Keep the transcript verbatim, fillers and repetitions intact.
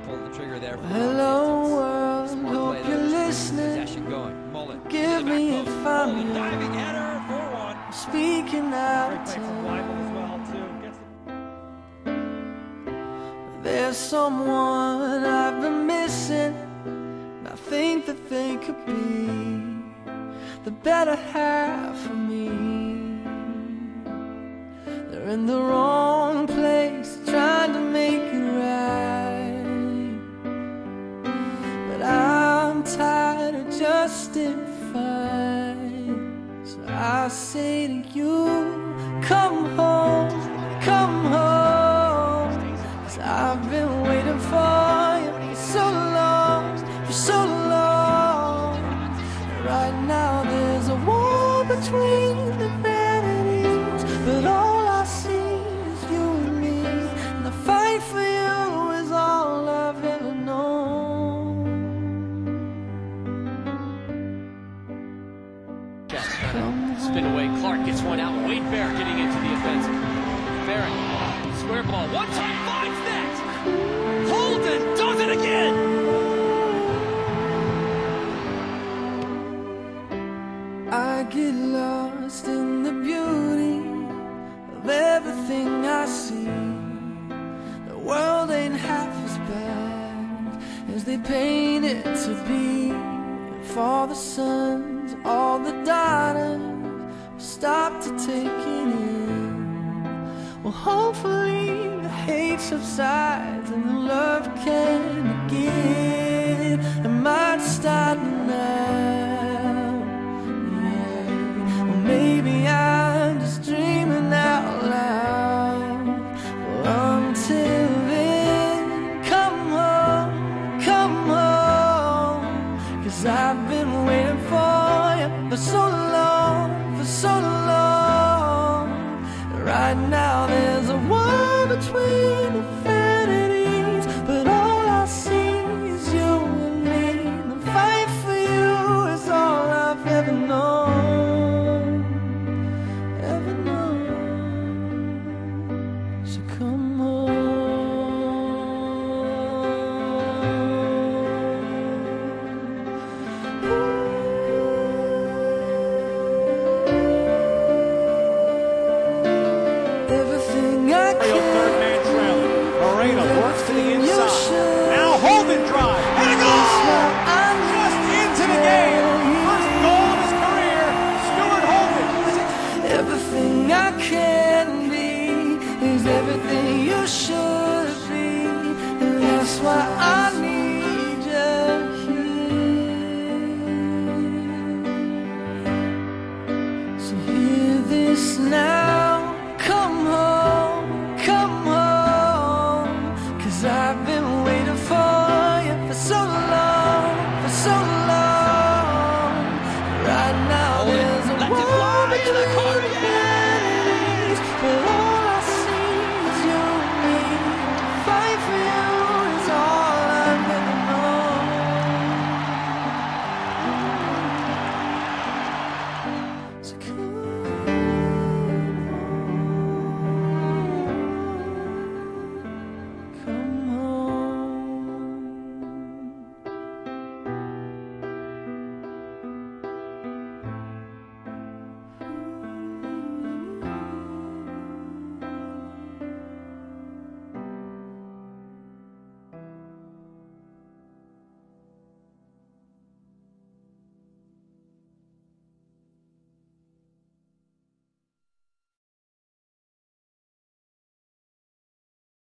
pulled the trigger there. Hello world, hope you're listening. Give me a five diving header for one. Speaking out to there's someone I've been missing. I think that they could be the better half of me. They're in the wrong place, trying to make it right, but I'm tired of justifying. So I say to you, come home, come home, 'cause I've been waiting for you for so long, for so long. Right now there's a war between the vanities, but all I see is you and me, and the fight for you is all I've ever known. Spin away, Clark gets one out, Wade Barrett getting into the offensive. Barrett, square ball, one time, finds net! Holden does it again! I get lost in the beauty of everything I see. The world ain't half as bad as they paint it to be. If all the sons, all the daughters stop to take it in, well, hopefully the hate subsides and the love can begin. It might start now. Maybe I'm just dreaming out loud. Well, until then, come home, come home, 'cause I've been waiting for you for so long, for so long. Right now there's a war between infinities, but all I see is you and me. The fight for you is all I've ever known. Now Holden drive, and a goal! Just into the game. First goal of his career, Stuart Holden. Everything I can be is everything you should be, and that's why